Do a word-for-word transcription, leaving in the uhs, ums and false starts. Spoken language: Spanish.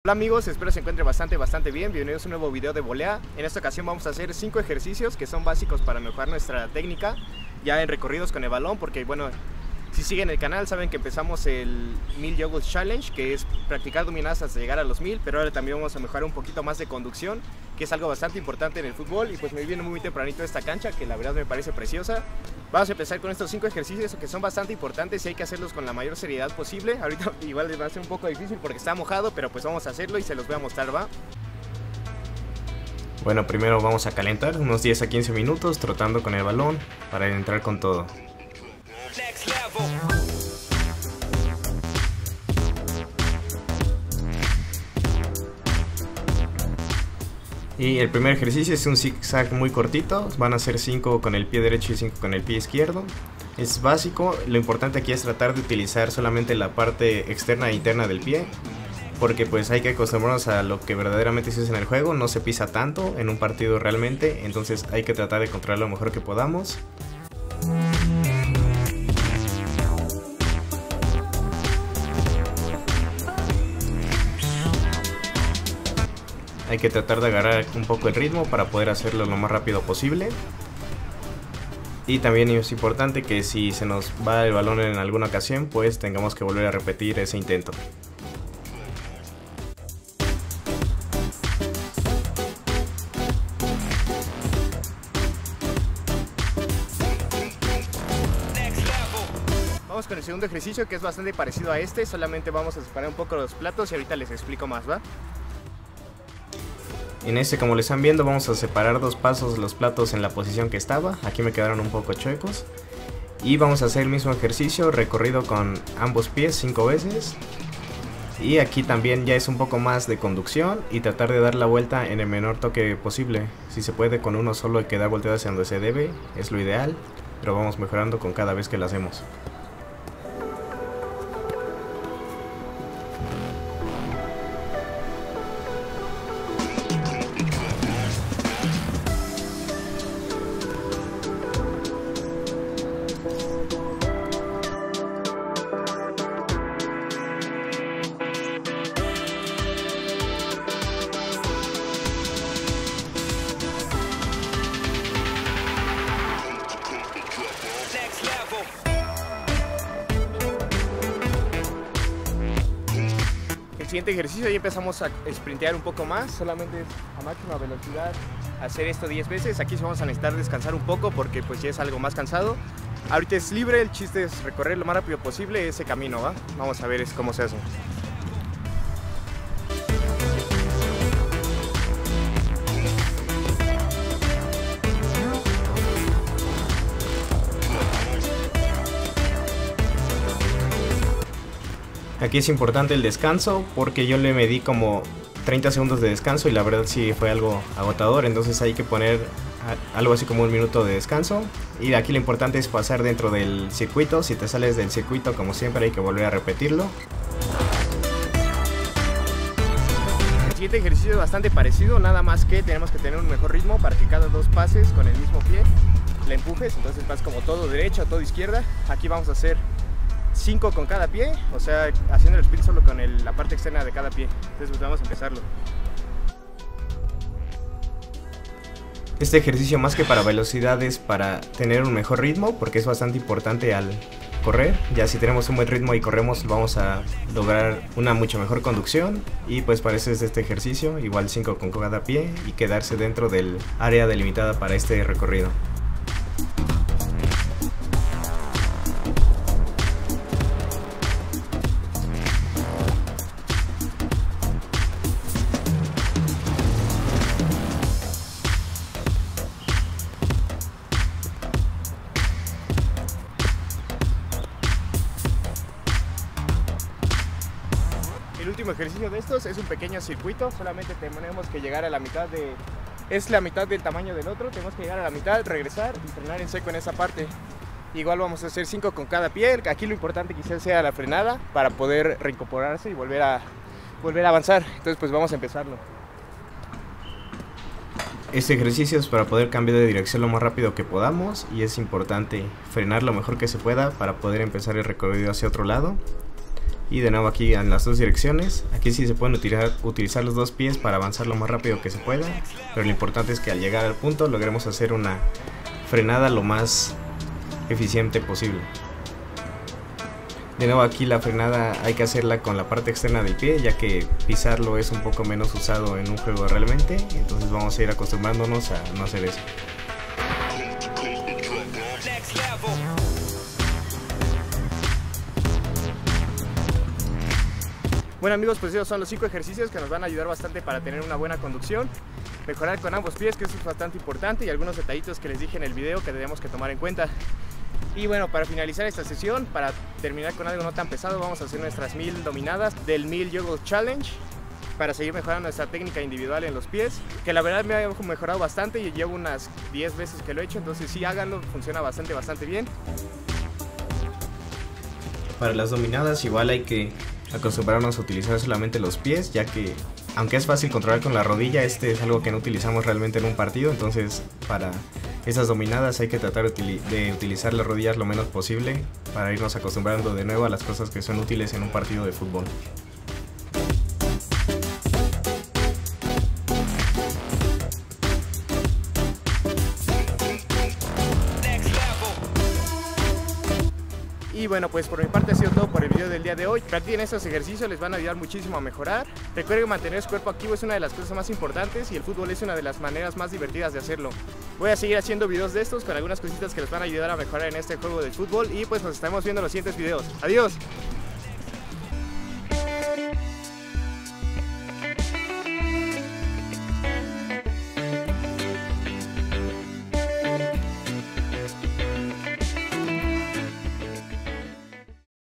Hola amigos, espero se encuentren bastante bastante bien. Bienvenidos a un nuevo video de volea. En esta ocasión vamos a hacer cinco ejercicios que son básicos para mejorar nuestra técnica ya en recorridos con el balón, porque bueno, si siguen el canal saben que empezamos el mil Juggles Challenge, que es practicar dominadas hasta llegar a los mil, pero ahora también vamos a mejorar un poquito más de conducción, que es algo bastante importante en el fútbol. Y pues me viene muy tempranito esta cancha, que la verdad me parece preciosa. Vamos a empezar con estos cinco ejercicios que son bastante importantes y hay que hacerlos con la mayor seriedad posible. Ahorita igual les va a ser un poco difícil porque está mojado, pero pues vamos a hacerlo y se los voy a mostrar, ¿va? Bueno, primero vamos a calentar unos diez a quince minutos trotando con el balón para entrar con todo. Y el primer ejercicio es un zigzag muy cortito, van a ser cinco con el pie derecho y cinco con el pie izquierdo. Es básico, lo importante aquí es tratar de utilizar solamente la parte externa e interna del pie, porque pues hay que acostumbrarnos a lo que verdaderamente se usa en el juego, no se pisa tanto en un partido realmente, entonces hay que tratar de controlar lo mejor que podamos. Hay que tratar de agarrar un poco el ritmo para poder hacerlo lo más rápido posible. Y también es importante que si se nos va el balón en alguna ocasión, pues tengamos que volver a repetir ese intento. Vamos con el segundo ejercicio, que es bastante parecido a este, solamente vamos a separar un poco los platos y ahorita les explico más, ¿va? En este, como lo están viendo, vamos a separar dos pasos los platos en la posición que estaba. Aquí me quedaron un poco chuecos. Y vamos a hacer el mismo ejercicio, recorrido con ambos pies cinco veces. Y aquí también ya es un poco más de conducción y tratar de dar la vuelta en el menor toque posible. Si se puede con uno solo, hay que dar vuelta hacia donde se debe, es lo ideal. Pero vamos mejorando con cada vez que lo hacemos. El siguiente ejercicio ya empezamos a sprintear un poco más, solamente es a máxima velocidad hacer esto diez veces. Aquí sí vamos a necesitar descansar un poco porque pues ya es algo más cansado. Ahorita es libre, el chiste es recorrer lo más rápido posible ese camino, ¿va? Vamos a ver es cómo se hace. Aquí es importante el descanso porque yo le medí como treinta segundos de descanso y la verdad sí fue algo agotador, entonces hay que poner algo así como un minuto de descanso. Y aquí lo importante es pasar dentro del circuito. Si te sales del circuito, como siempre, hay que volver a repetirlo. El siguiente ejercicio es bastante parecido, nada más que tenemos que tener un mejor ritmo para que cada dos pases con el mismo pie le empujes, entonces vas como todo derecha o todo izquierda. Aquí vamos a hacer cinco con cada pie, o sea, haciendo el spin solo con el, la parte externa de cada pie. Entonces pues vamos a empezarlo. Este ejercicio, más que para velocidad, es para tener un mejor ritmo, porque es bastante importante al correr. Ya si tenemos un buen ritmo y corremos, vamos a lograr una mucho mejor conducción. Y pues para eso es este ejercicio, igual cinco con cada pie y quedarse dentro del área delimitada para este recorrido. El último ejercicio de estos es un pequeño circuito, solamente tenemos que llegar a la mitad de... Es la mitad del tamaño del otro, tenemos que llegar a la mitad, regresar y frenar en seco en esa parte. Igual vamos a hacer cinco con cada pie, aquí lo importante quizás sea la frenada para poder reincorporarse y volver a, volver a avanzar. Entonces pues vamos a empezarlo. Este ejercicio es para poder cambiar de dirección lo más rápido que podamos y es importante frenar lo mejor que se pueda para poder empezar el recorrido hacia otro lado. Y de nuevo aquí en las dos direcciones. Aquí sí se pueden utilizar, utilizar los dos pies para avanzar lo más rápido que se pueda, pero lo importante es que al llegar al punto logremos hacer una frenada lo más eficiente posible. De nuevo aquí la frenada hay que hacerla con la parte externa del pie, ya que pisarlo es un poco menos usado en un juego realmente, entonces vamos a ir acostumbrándonos a no hacer eso. Bueno amigos, pues esos son los cinco ejercicios que nos van a ayudar bastante para tener una buena conducción, mejorar con ambos pies, que eso es bastante importante, y algunos detallitos que les dije en el video que tenemos que tomar en cuenta. Y bueno, para finalizar esta sesión, para terminar con algo no tan pesado, vamos a hacer nuestras mil dominadas del mil Juggle Challenge para seguir mejorando nuestra técnica individual en los pies, que la verdad me ha mejorado bastante y llevo unas diez veces que lo he hecho, entonces sí, háganlo, funciona bastante, bastante bien. Para las dominadas igual hay que acostumbrarnos a utilizar solamente los pies, ya que aunque es fácil controlar con la rodilla, este es algo que no utilizamos realmente en un partido, entonces para esas dominadas hay que tratar de utilizar las rodillas lo menos posible para irnos acostumbrando de nuevo a las cosas que son útiles en un partido de fútbol. Y bueno, pues por mi parte ha sido todo por el video del día de hoy. Practiquen estos ejercicios, les van a ayudar muchísimo a mejorar. Recuerden que mantener su cuerpo activo es una de las cosas más importantes y el fútbol es una de las maneras más divertidas de hacerlo. Voy a seguir haciendo videos de estos con algunas cositas que les van a ayudar a mejorar en este juego del fútbol y pues nos estaremos viendo en los siguientes videos. ¡Adiós!